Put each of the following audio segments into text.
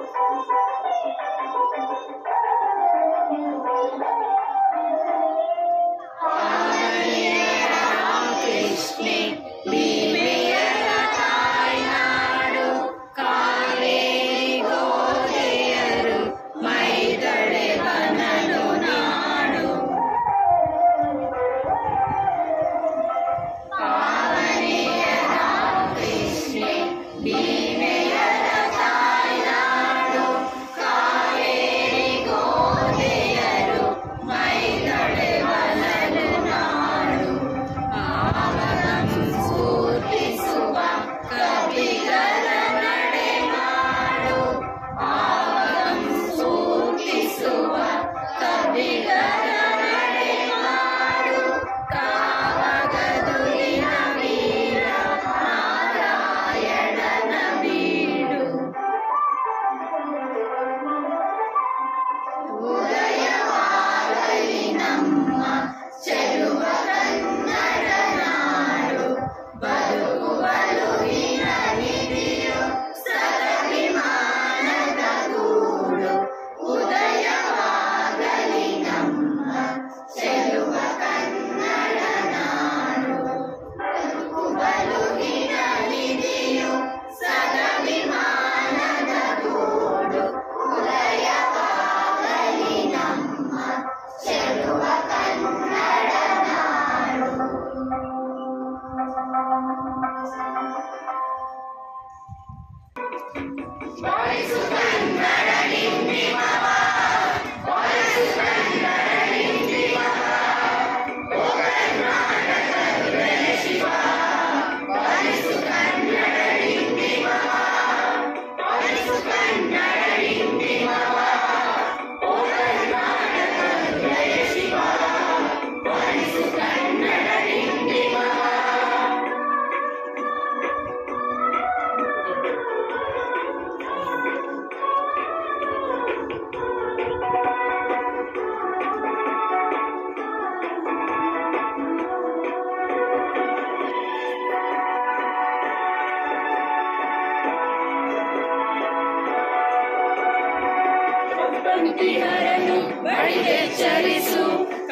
ಸಂತಿಹರನು ಬಡಿದೆಚ್ಚರಿಸು,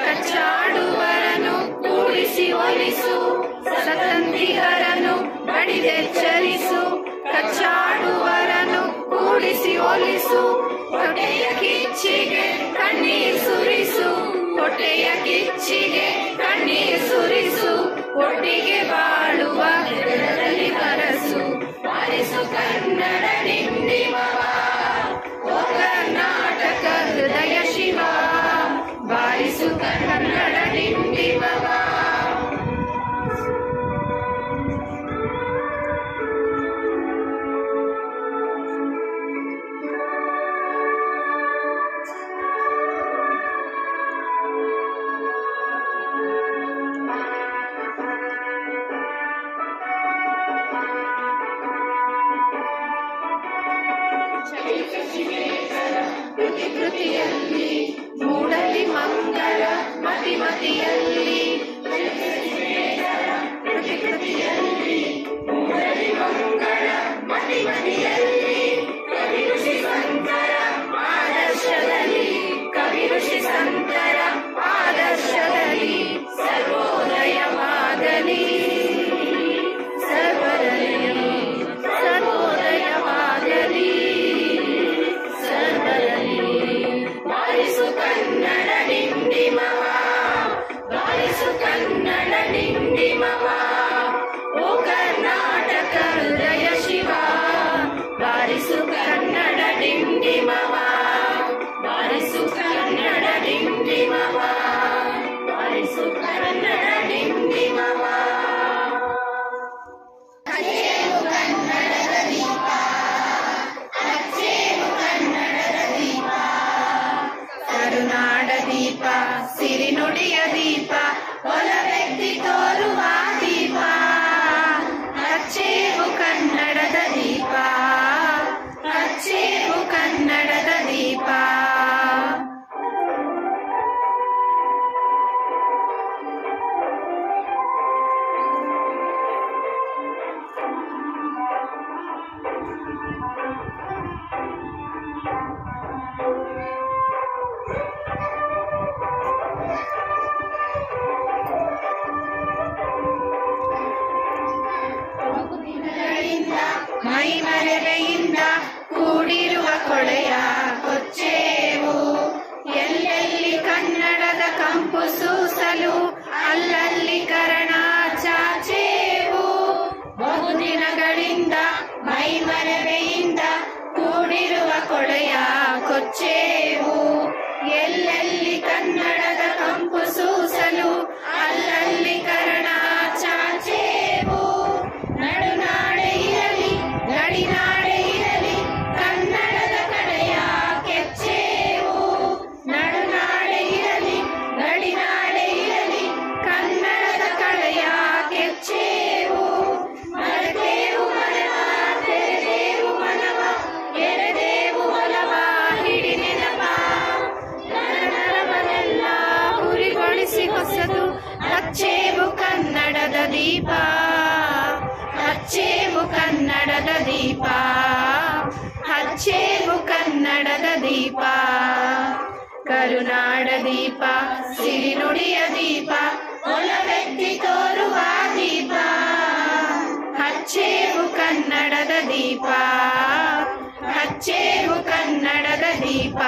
ಕಚ್ಚಾಡುವರನು ಕೂಡಿಸಿ ಒಲಿಸು. ಸಂತಿಹರನು ಬಡಿದೆಚ್ಚರಿಸು, ಕಚ್ಚಾಡುವರನು ಕೂಡಿಸಿ ಒಲಿಸು. ಹೊಟ್ಟೆಯ ಕಿಚ್ಚಿಗೆ ಕಣ್ಣೀರು ಸುರಿಸು, ಹೊಟ್ಟೆಯ ಕಿಚ್ಚಿಗೆ ಕಣ್ಣೀರು ಸುರಿಸು. ಒಟ್ಟಿಗೆ ಬಾಳುವ ಗೆಳೆಯರಲ್ಲಿ ಕರಸು, ಬಾರಿಸು ಕನ್ನಡ ಡಿಂಡಿಮವ. ಓ ಕರ್ನಾಟಕ ಹೃದಯ ಶಿವ, ಬಾರಿಸು ಕನ್ನಡ ಡಿಂಡಿಮವ. ಕೃತಿಯಲ್ಲಿ ಮೂಡಲಿ ಮಂಗಳ ಮತಿಮತಿಯಲ್ಲಿ, ಕೃತಿಯಲ್ಲಿ ಮೂಡಲಿ ಮಂಗಳ ಮತಿಮತಿಯಲ್ಲಿ. ಕವಿ ಋಷಿ ಸಂತರ ಆದರ್ಶದಲ್ಲಿ, ಕವಿ ಋಷಿ ಸಂತರ ಆದರ್ಶದಲ್ಲಿ ಸರ್ವೋದಯವಾಗಲಿ, ಸರ್ವರಲ್ಲಿ ಸರ್ವೋದಯವಾಗಲಿ, ಸರ್ವರಲ್ಲಿ. ಬಾರಿಸು ಕನ್ನಡ ಡಿಂಡಿಮವ, ಬಾರಿಸು ಕನ್ನಡ ಡಿಂಡಿಮವ. ಓ ಕರ್ನಾಟಕ ಹೃದಯ ಶಿವ, ಬಾರಿಸು ಕನ್ನಡ ಡಿಂಡಿಮವ, ಬಾರಿಸು ಕನ್ನಡ ಡಿಂಡಿಮವ, ಬಾರಿಸು ಕನ್ನಡ ಡಿಂಡಿಮವ. ಹಚ್ಚೇವು ಕನ್ನಡದ ದೀಪ, ಹಚ್ಚೇವು ಕನ್ನಡದ ದೀಪ. ಕರುನಾಡ ದೀಪ, ಸಿರಿನುಡಿಯ ದೀಪ, ಒಲವೆತ್ತಿ ತೋರುವ ದೀಪ. ಹಚ್ಚೇವು ಕನ್ನಡದ ದೀಪ, ಹಚ್ಚೇವು ಕನ್ನಡದ ದೀಪ. ಮೈಮರೆವೆಯಿಂದ ಕೂಡಿರುವ ಕೊಳೆಯ ಕೊಚ್ಚೇವು. ಎಲ್ಲೆಲ್ಲಿ ಕನ್ನಡದ ಕಂಪು ಸೂಸಲು ಅಲ್ಲಲ್ಲಿ ಕರಣ ಚಾಚೇವು. ಬಹುದಿನಗಳಿಂದ ಮೈಮರೆವೆಯಿಂದ ಕೂಡಿರುವ ಕೊಳೆಯ ಕೊಚ್ಚೇವು. ಎಲ್ಲೆಲ್ಲಿ ಕನ್ನಡದ ಕಂಪು ಸೂಸಲು ಅಲ್ಲಲ್ಲಿ ಕರಣ ಚಾಚೇವು. ನಡುನಾಡೆ ಇರಲಿ ಗಡಿನಾಡೆ ಇರಲಿ ಕನ್ನಡದ ಕಡೆಯ ಕೆಚ್ಚೇವು. ನಡುನಾಡೆ ಇರಲಿ ಗಡಿನಾಡೆ ಇರಲಿ ಕನ್ನಡದ ಕಡೆಯ ಕೆಚ್ಚೇವು. ಮರೆತೇವು ಮನವ ತೆರೆದೇವು ಮನವ ಎರೆದೇವು ಒಲವ ಹಿಡಿ ನೆನಪ. ನರನರವನೆಲ್ಲ ಹುರಿಗೊಳಿಸಿ ಹೊಸದು ಹಚ್ಚೇವು ಕನ್ನಡದ ದೀಪ. ಹಚ್ಚೇವು ಕನ್ನಡದ ದೀಪ. ಹಚ್ಚೇವು ಕನ್ನಡದ ದೀಪ. ಕರುನಾಡ ದೀಪ ಸಿರಿನುಡಿಯ ದೀಪ ಒಲವೆತ್ತಿ ತೋರುವ ದೀಪ. ಹಚ್ಚೇವು ಕನ್ನಡದ ದೀಪ. ಹಚ್ಚೇವು ಕನ್ನಡದ ದೀಪ.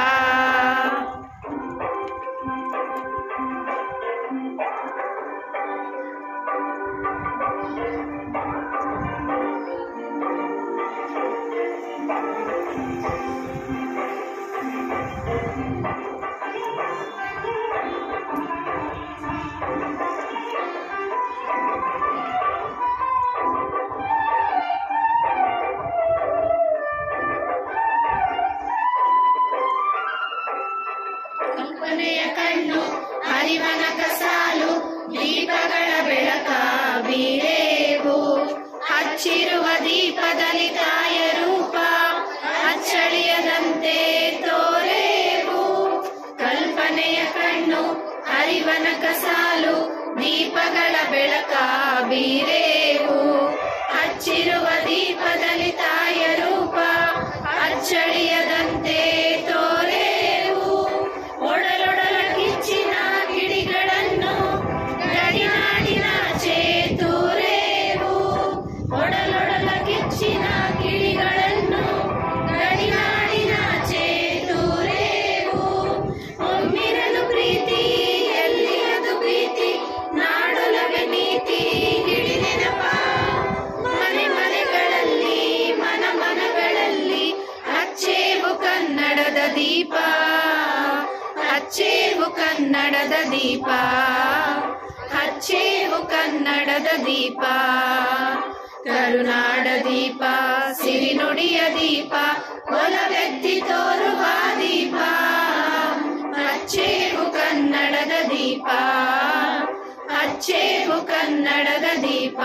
ಕಲ್ಪನೆಯ ಕಣ್ಣು ಅರಿವನ ಕಸಾಲು ದೀಪಗಳ ಬೆಳಕ ಬೀರೇವು. ಹಚ್ಚಿರುವ ದೀಪದಲ್ಲಿ ತಾಯ ರೂಪ ಅಚ್ಚಳಿಯದಂತೆ ತೋರೇವು. ಕಲ್ಪನೆಯ ಕಣ್ಣು ಅರಿವನ ಕಸಾಲು ದೀಪಗಳ ಬೆಳಕ ಬೀರೇವು. ಹಚ್ಚಿರುವ ದೀಪದಲ್ಲಿ ತಾಯ ರೂಪ ಅಚ್ಚಳಿಯದಂತೆ ತೋರೇವು. ಒಡಲೊಡಲ ಕಿಚ್ಚಿನ ಕಿಡಿಗಳನ್ನು ಗಡಿನಾಡಿನಾಚೆ ತೂರೇವು. ಒಡಲೊಡಲ ಕಿಚ್ಚಿನ ಕಿಡಿಗಳನ್ನು ಗಡಿನಾಡಿನಾಚೆ ತೂರೇವು. ಒಮ್ಮಿರಲು ಪ್ರೀತಿ ಎಲ್ಲಿಯದು ಪ್ರೀತಿ ನಾಡೊಲವೆ ನೀತಿ ಹಿಡಿ ನೆನಪ. ಮನೆ ಮನೆಗಳಲ್ಲಿ ಮನ ಮನಗಳಲ್ಲಿ ಹಚ್ಚೇವು ಕನ್ನಡದ ದೀಪ. ಹಚ್ಚೇವು ಕನ್ನಡದ ದೀಪ. ಹಚ್ಚೇವು ಕನ್ನಡದ ದೀಪ. ಕರುನಾಡ ದೀಪ ಸಿರಿನುಡಿಯ ದೀಪ ಒಲವೆತ್ತಿ ತೋರುವ ದೀಪ. ಹಚ್ಚೇವು ಕನ್ನಡದ ದೀಪ. ಹಚ್ಚೇವು ಕನ್ನಡದ ದೀಪ.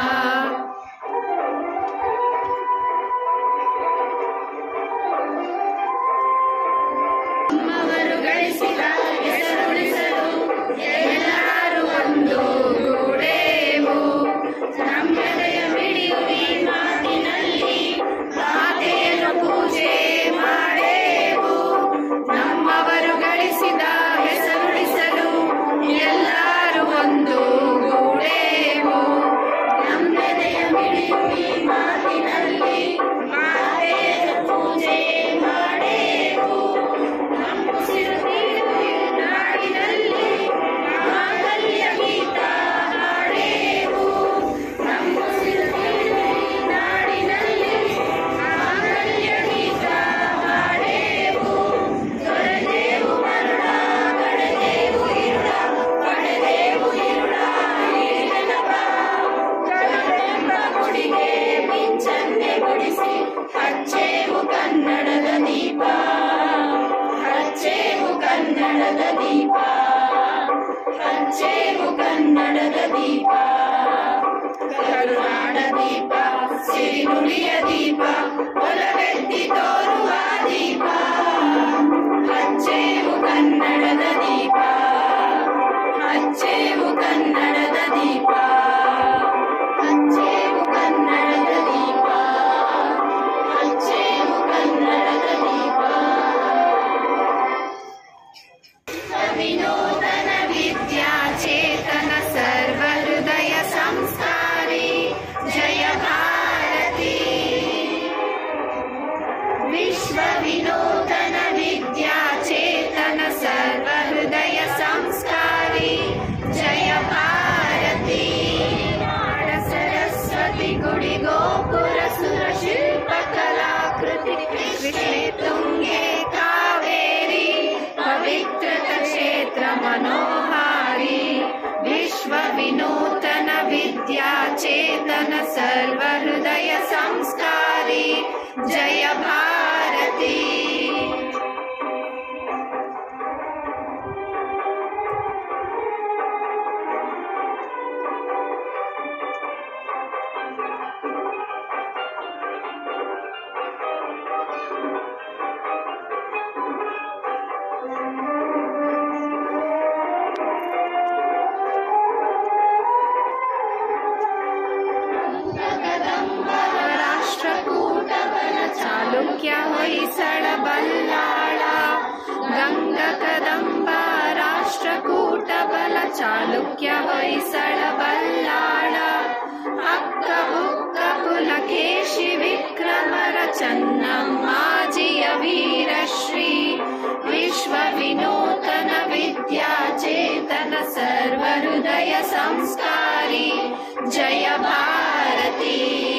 ನಮ್ಮವರು ಗಳಿಸಿದ ಹೆಸರುಳಿಸಲು ಎಲ್ಲರೂ ಒಂದು ಗೂಡೇವು. ನಮ್ಮೆದೆಯ ಮಿಡಿಯುವಿ ಮಾತಿನಲ್ಲಿ ಮಾತೆಯನ್ನು ಪೂಜೆ ಮಾಡೇವು. ನಮ್ಮವರು ಗಳಿಸಿದ ಹೆಸರುಳಿಸಲು ಎಲ್ಲರೂ ಒಂದು ಗೂಡೇವು. ನಮ್ಮೆದೆಯ ಮಿಡಿಯುವಿ ಮಾತಿನಲ್ಲಿ ಮಾತೆಯನ್ನು ಪೂಜೆ ಮಾಡೇವು. ನಂಬುಸಿರು ನಾಡಿನಲ್ಲಿ ಮಾಂಗಲ್ಯ ಗೀತ ಹಾಡೇವು. ನಂಬುಸಿರು ನಾಡಿನಲ್ಲಿ ಮಾಂಗಲ್ಯ ಗೀತ ಹಾಡೇವು. ತೊರೆದೇವು ಮರುಳ ಕಡೆದೇವು ಇರುಳ ಪಡೆದೇವು ಇರುಳ ಹಿಡಿ ನೆನಪ. ಕಳೆದೆಂಬ ಗುಡಿಗೆ ಮಿಂಚನ್ನೆ ಗುಡಿಸಿ ಹಚ್ಚೇವು ಕನ್ನಡದ ದೀಪ. ಹಚ್ಚೇವು ಕನ್ನಡದ ದೀಪ. ಹಚ್ಚೇವು ಕನ್ನಡದ ದೀಪ. ಕರುನಾಡ ದೀಪ ಸಿರಿನುಡಿಯ ದೀಪ ಒಲವೆತ್ತಿ ತೋರುವ ದೀಪ. ಹಚ್ಚೇವು ಕನ್ನಡದ ದೀಪ. ಹಚ್ಚೇವು ಕನ್ನಡದ ದೀಪ. ಹಚ್ಚೇವು ಕನ್ನಡದ ದೀಪ. ಹಚ್ಚೇವು ಕನ್ನಡದ ದೀಪ. ವಿನೂತನ ವಿದ್ಯಾ ಚೇತನ ಸರ್ವ ಹೃದಯ ಸಂಸ್ಕಾರಿ ಜಯ ಭಾರತಿ. ಚಾಲುಕ್ಯ ಹೊಯ್ಸಳ ಬಲ್ಲಾಳ ಗಂಗ ಕದಂಬ ರಾಷ್ಟ್ರಕೂಟ ಬಲ ಚಾಲುಕ್ಯ ಹೊಯ್ಸಳ ಬಲ್ಲಾಳ ಅಕ್ಕ ಬುಕ್ಕ ಪುಲಕೇಶಿ ವಿಕ್ರಮರ ಚನ್ನಮ್ಮಾಜಿಯ ವೀರಶ್ರೀ ವಿಶ್ವ ವಿನೂತನ ವಿದ್ಯಾಚೇತನ ಸರ್ವ ಹೃದಯ ಸಂಸ್ಕಾರಿ ಜಯ ಭಾರತಿ.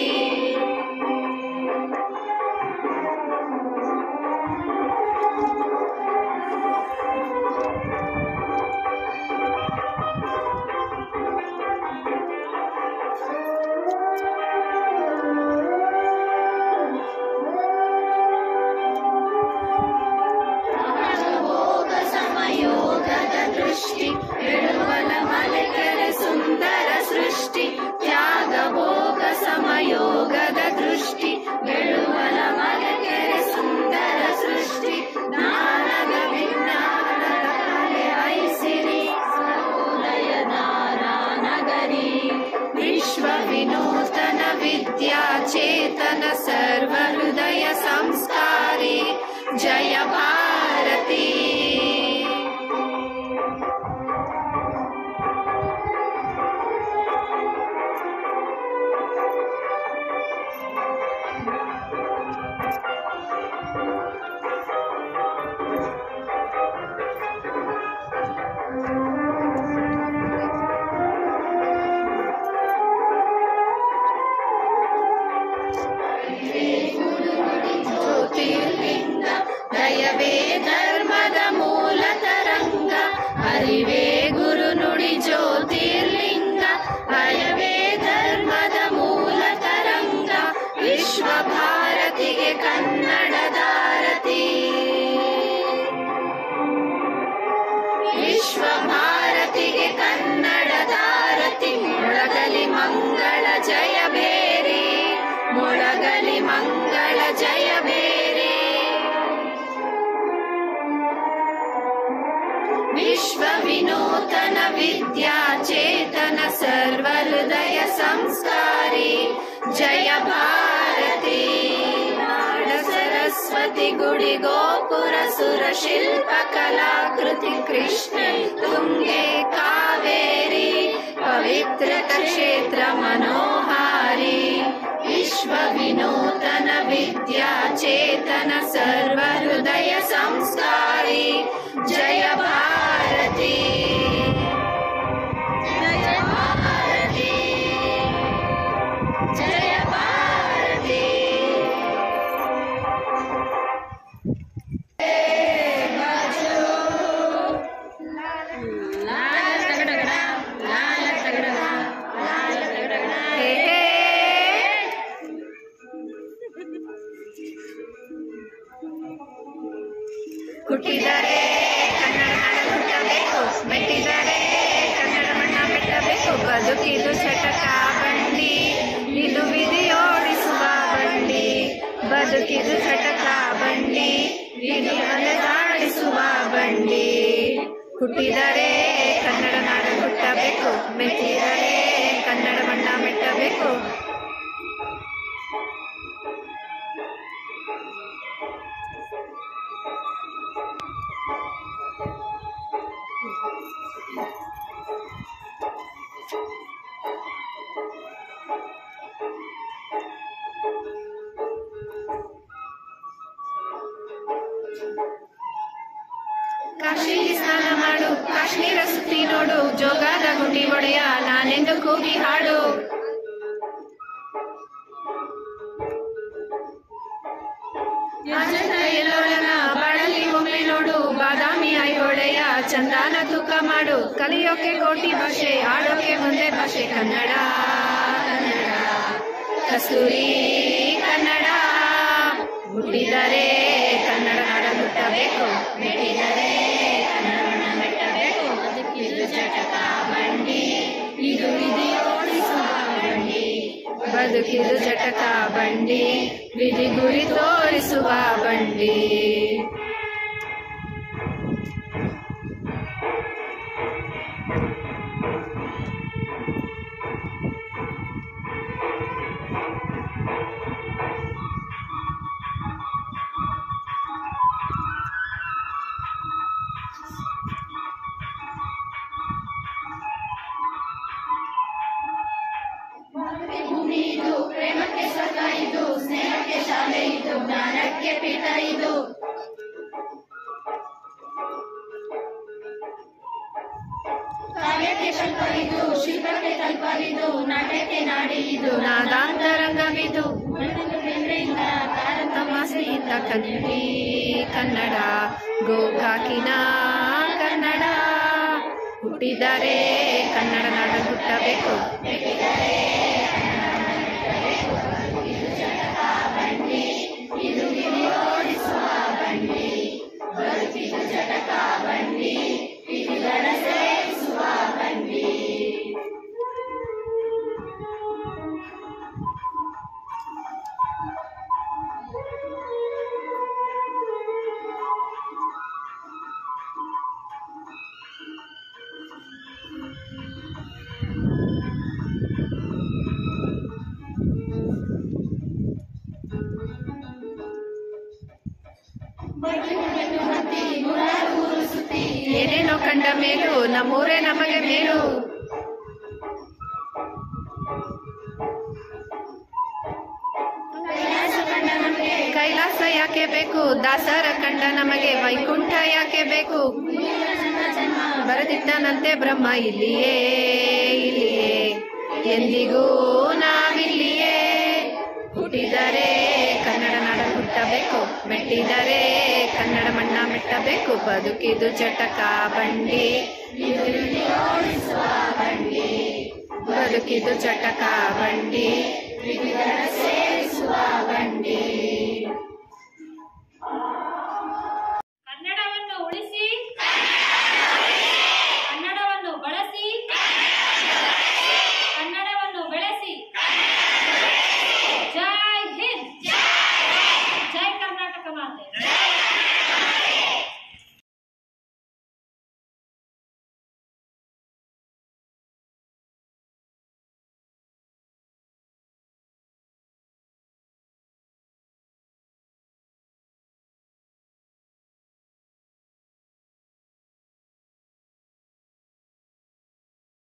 ಬಿಡುವಲ ಮಲೆಕೆರೆ ಸುಂದರ ಸೃಷ್ಟಿ ತ್ಯಾಗ ಭೋಗ ಸಮಯೋಗದ ದೃಷ್ಟಿ ಬಿಡುವಲ ಮಲೆಕೆರೆ ಸುಂದರ ಸೃಷ್ಟಿ ಜ್ಞಾನದ ವಿಜ್ಞಾನದ ಕಲೆ ಐಸಿರಿ ಸರ್ವೋದಯದ ನಗರಿ ವಿಶ್ವ ವಿನೂತನ ವಿದ್ಯಾಚೇತನ ಸರ್ವ ಹೃದಯ ಸಂಸ್ಕಾರಿ ಜಯ ಭಾರತಿ. ದಯವೇ ಧರ್ಮದ ಮೂಲ ತರಂಗ ಅರಿವೇ ಗುರು ನುಡಿ ಜ್ಯೋತಿರ್ಲಿಂಗ ಭಯವೇ ಧರ್ಮದ ಮೂಲ ತರಂಗ ವಿಶ್ವ ಭಾರತಿಗೆ ಕನ್ನಡದಾರತಿ ವಿಶ್ವ ಭಾರತಿಗೆ ಕನ್ನಡದಾರತಿ ಮೊಳಗಲಿ ಮಂಗಳ ಜಯ ಬೇರೆ ಮೊಳಗಲಿ ಮಂಗಳ ಜಯ ಬೇರೆ ವಿಶ್ವ ವಿನೂತನ ವಿದ್ಯಾಚೇತನ ಸರ್ವ ಹೃದಯ ಸಂಸ್ಕಾರಿ ಜಯ ಭಾರತಿ. ನಾಡ ಸರಸ್ವತಿ ಗುಡಿ ಗೋಪುರ ಸುರ ಶಿಲ್ಪ ಕಲಾಕೃತಿ ಕೃಷ್ಣ ತುಂಗೆ ಕಾವೇರಿ ಪವಿತ್ರ ಕ್ಷೇತ್ರ ಮನೋಹಾರಿ ವಿಶ್ವ ವಿನೂತನ ವಿದ್ಯಾಚೇತನ ಸರ್ವ ಹೃದಯ ಸಂಸ್ಕಾರಿ ಜಯ ಭಾರತಿ ಜಯ ಭಾರತಿ ಜಯ ಭಾರತಿ. ಹುಟ್ಟಿದರೆ ಕನ್ನಡ ನಾಡ ಹುಟ್ಟಬೇಕು ಮೆಟ್ಟಿದರೆ ಕನ್ನಡ ಮಣ್ಣ ಮೆಟ್ಟಬೇಕು ಬದುಕಿದು ಚಟಕ ಬಂಡಿ ಇದು ವಿಧಿಯೋಡಿಸುವ ಬಂಡಿ ಬದುಕಿದು ಚಟಕ ಬಂಡಿ ಇದು ಅಲೆದಾಡಿಸುವ ಬಂಡಿ ಹುಟ್ಟಿದರೆ ಕನ್ನಡ ನಾಡ ಹುಟ್ಟಬೇಕು ಮೆಟ್ಟಿದರೆ ಕನ್ನಡ ಮಣ್ಣ ಮೆಟ್ಟಬೇಕು ಕಾಶಿಲಿ ಸ್ನಾನ ಮಾಡು ಕಾಶ್ಮೀರ ಸುತ್ತಿ ನೋಡು ಜೋಗದ ಗುಂಡಿ ಒಡೆಯ ನಾನೆಂದು ಕೂಗಿ ಹಾಡು ಎಲ್ಲೋಳನ ಬಾಳಲ್ಲಿ ಒಮ್ಮೆ ನೋಡು ಬಾದಾಮಿ ಐಹೊಳೆಯ ಚಂದಾನ ತೂಕ ಮಾಡು ಕಲಿಯೋಕೆ ಕೋಟಿ ಭಾಷೆ ಆಡೋಕೆ ಮುಂದೆ ಭಾಷೆ ಕನ್ನಡ ಕನ್ನಡ ಕಸ್ತೂರಿ ಕನ್ನಡ ಹುಟ್ಟಿದರೆ ಕನ್ನಡ ನಾಡ ಹುಟ್ಟಬೇಕು ಮೆಟ್ಟಿದರೆ ಕನ್ನಡ ಮಣ್ಣ ಮೆಟ್ಟಬೇಕು ಬದುಕಿದು ಚಟಕ ಬಂಡಿ ಇದು ವಿಧಿ ಓಡಿಸುವ ಬಂಡಿ ಬದುಕಿದು ಚಟಕ ಬಂಡಿ ವಿಧಿ ಗುರಿ ತೋರಿಸುವ ಬಂಡಿ ನಾಟ್ಯಕ್ಕೆ ಪೀಠ ಇದು. ಕಾವ್ಯಕ್ಕೆ ಶಿಲ್ಪವಿದು, ಶಿಲ್ಪಕ್ಕೆ ಕಲ್ಪವಿದು, ನಾಟ್ಯಕ್ಕೆ ನಾಡಿ ಇದು, ನಾದಾಂತರಂಗವಿದು. ತಮಾಸೆಯಿಂದ ಕನ್ನಡಿ ಕನ್ನಡ, ಗೋಕಾಕಿನ ಕನ್ನಡ. ಹುಟ್ಟಿದರೆ ಕನ್ನಡ ನಾಡ ಹುಟ್ಟಬೇಕು, ಇದು ಓಡಿಸುವ ಬಂಡಿ, ಬದುಕಿದು ಜಟಕ ಬಂಡಿ, ಇದು ದಡ ಸೇರಿಸುವ ಬಂಡಿ. ಏನೇನೋ ಕಂಡ ಮೇಲು, ನಮ್ಮೂರೇ ನಮಗೆ ಮೇಲು. ಕೈಲಾಸ ಯಾಕೆ ಬೇಕು, ದಾಸರ ಕಂಡ ನಮಗೆ ವೈಕುಂಠ ಯಾಕೆ ಬೇಕು. ಬರೆದಿದ್ದಾನಂತೆ ಬ್ರಹ್ಮ ಇಲ್ಲಿಯೇ ಇಲ್ಲಿಯೇ, ಎಂದಿಗೂ ನಾವಿಲ್ಲಿಯೇ. ಹುಟ್ಟಿದರೆ ಕನ್ನಡ ನಾಡ ಹುಟ್ಟಬೇಕು, ಮೆಟ್ಟಿದರೆ ಕನ್ನಡ ಮಣ್ಣ ಮೆಟ್ಟಬೇಕು. ಬದುಕಿದು ಚಟಕ ಬಂಡಿ, ಇದು ಓಡಿಸುವ ಬಂಡಿ, ಬದುಕಿದು ಚಟಕ ಬಂಡಿ.